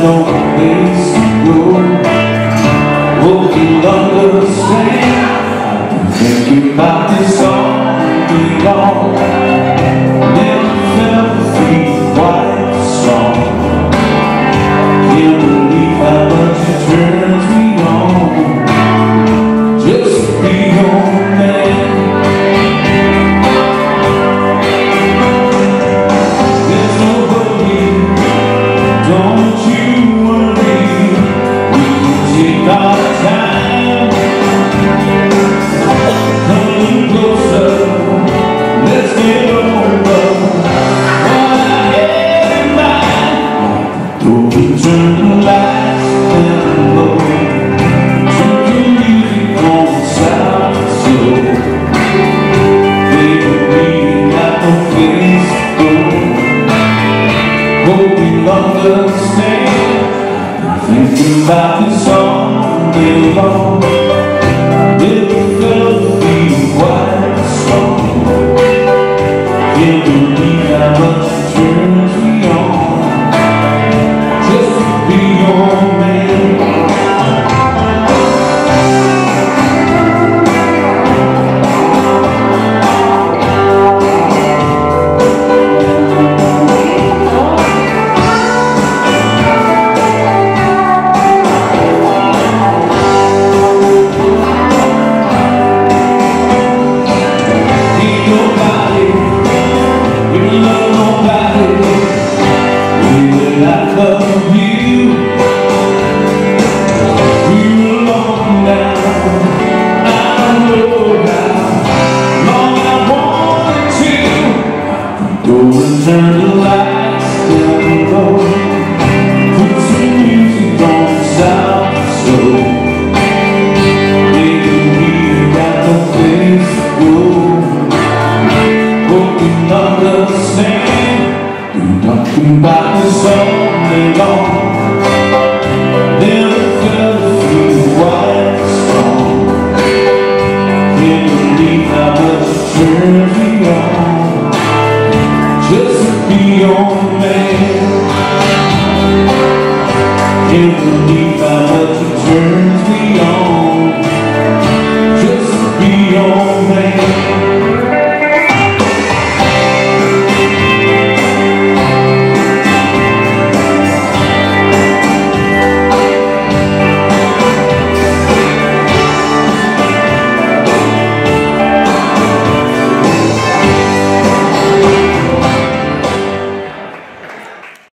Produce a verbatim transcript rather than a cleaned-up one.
no place to go. Hope you'll understand. Thinking about this all day long. Never felt the feet quite strong. Can't believe how much it turns me on. Just to be your man. There's nobody, don't you worry. We can take our time. Come closer, let's get over what I had in mind. Don't we turn the lights down low, turn the music on sound slow. Baby, we ain't got no place to go. Hope you'll understand. Thinking about this all day long. Never felt the beat quite strong. Can't believe how much it turns me on. Just to be your man. Love you. We were long now. I know how long I wanted to. Go and turn the lights down low. Put some music on sound slow. Baby, we got no place to go. Hope you understand. We're talking about this all day long. Never felt the feel quite strong. Can't believe how much it turns me on. Just to be your man. Can't believe